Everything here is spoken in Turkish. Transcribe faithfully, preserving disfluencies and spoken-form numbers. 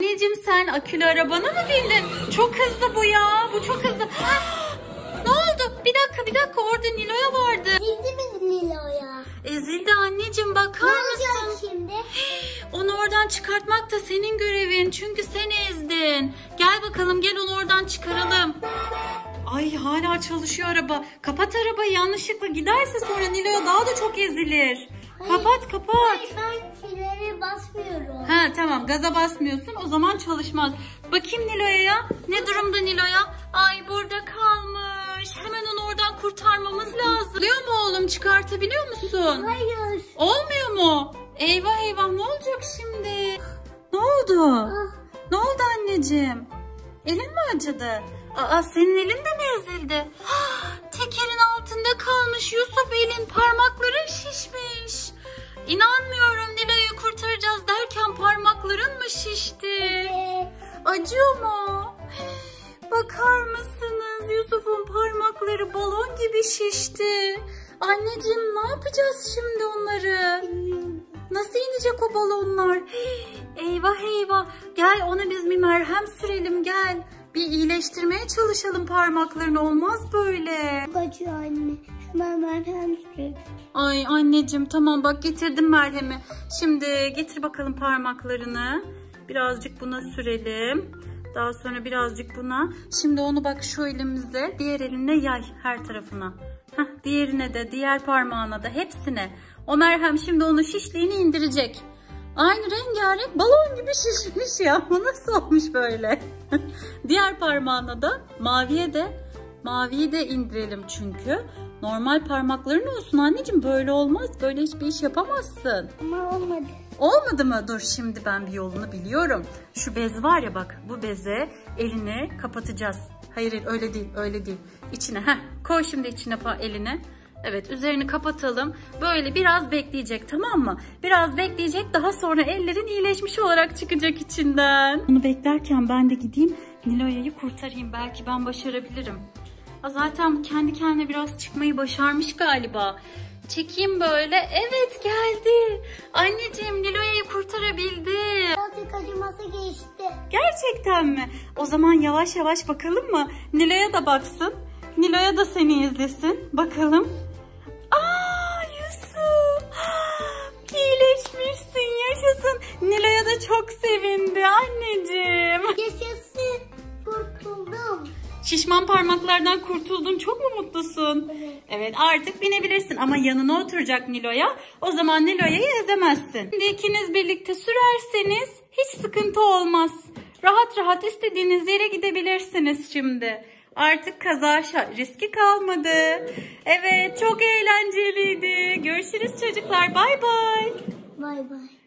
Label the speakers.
Speaker 1: Anneciğim sen akülü arabana mı bindin? Çok hızlı bu ya. Bu çok hızlı. Ne oldu? Bir dakika bir dakika orada Nilo'ya vardı.
Speaker 2: Ezildi mi Nilo'ya?
Speaker 1: Ezildi anneciğim, bakar
Speaker 2: Ne
Speaker 1: mısın?
Speaker 2: şimdi?
Speaker 1: Onu oradan çıkartmak da senin görevin. Çünkü sen ezdin. Gel bakalım, gel onu oradan çıkaralım. Ay hala çalışıyor araba. Kapat arabayı, yanlışlıkla giderse sonra Nilo'ya daha da çok ezilir.
Speaker 2: Hayır,
Speaker 1: Kapat kapat.
Speaker 2: Hayır, ben frene basmıyorum.
Speaker 1: Ha tamam, gaza basmıyorsun, o zaman çalışmaz. Bakayım Nilo'ya ya. Ne durumda Nilo'ya? Ay burada kalmış. Hemen onu oradan kurtarmamız lazım. Oluyor mu oğlum, çıkartabiliyor musun?
Speaker 2: Hayır.
Speaker 1: Olmuyor mu? Eyvah eyvah, ne olacak şimdi? Ne oldu?
Speaker 2: Ah.
Speaker 1: Ne oldu anneciğim? Elin mi acıdı? Aa, senin elin de mi ezildi? Tekerin altında kalmış Yusuf, elin, parmakların şişmiş. İnanmıyorum, Nilo'yu kurtaracağız derken parmakların mı şişti?
Speaker 2: Ee,
Speaker 1: Acıyor mu? Bakar mısınız? Yusuf'un parmakları balon gibi şişti. Anneciğim ne yapacağız şimdi onları? Nasıl inecek o balonlar? Eyvah eyvah. Gel ona biz bir merhem sürelim, gel. Bir iyileştirmeye çalışalım parmaklarını, olmaz böyle.
Speaker 2: Çok acıyor anne. Hemen merhem sürelim.
Speaker 1: Ay anneciğim tamam, bak getirdim merhemi. Şimdi getir bakalım parmaklarını. Birazcık buna sürelim. Daha sonra birazcık buna. Şimdi onu bak şu elimizle diğer eline yay her tarafına. Heh, diğerine de, diğer parmağına da, hepsine. O merhem şimdi onun şişliğini indirecek. Aynı rengarenk balon gibi şişmiş ya. Bu nasıl olmuş böyle? Diğer parmağına da, maviye de, maviyi de indirelim çünkü. Normal parmakların olsun anneciğim, böyle olmaz. Böyle hiçbir iş yapamazsın.
Speaker 2: Ama olmadı.
Speaker 1: Olmadı mı? Dur şimdi ben bir yolunu biliyorum. Şu bez var ya bak, bu beze elini kapatacağız. Hayır hayır, öyle değil öyle değil. İçine heh, koy şimdi içine elini. Evet, üzerini kapatalım. Böyle biraz bekleyecek, tamam mı? Biraz bekleyecek, daha sonra ellerin iyileşmiş olarak çıkacak içinden. Bunu beklerken ben de gideyim Nilo'ya'yı kurtarayım. Belki ben başarabilirim. Zaten kendi kendine biraz çıkmayı başarmış galiba. Çekeyim böyle. Evet, geldi. Anneciğim Nilo'ya'yı kurtarabildim.
Speaker 2: Birazcık acıması geçti.
Speaker 1: Gerçekten mi? O zaman yavaş yavaş bakalım mı? Nilo'ya da baksın. Nilo'ya da seni izlesin. Bakalım. Aa Yusuf. İyileşmişsin, yaşasın. Nilo'ya da çok sevindi anneciğim.
Speaker 2: Yaşasın. Kurtuldum.
Speaker 1: Şişman parmaklardan kurtuldun, çok mu mutlusun?
Speaker 2: Evet.
Speaker 1: Evet, artık binebilirsin ama yanına oturacak Nilo'ya. O zaman Nilo'ya'yı ezemezsin. Şimdi ikiniz birlikte sürerseniz hiç sıkıntı olmaz. Rahat rahat istediğiniz yere gidebilirsiniz şimdi. Artık kaza riski kalmadı. Evet, çok eğlenceliydi. Görüşürüz çocuklar, bay bay.
Speaker 2: Bay bay.